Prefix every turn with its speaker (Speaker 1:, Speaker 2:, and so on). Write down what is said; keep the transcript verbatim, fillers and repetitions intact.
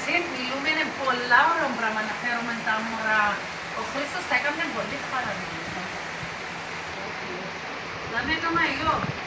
Speaker 1: εσύ μιλούμε, είναι πολλά ωραίο πράγμα να φέρουμε τα μωρά. Ο Χρήστος τα έκανε πολύ παραδείγματα. Να με το μαγιό.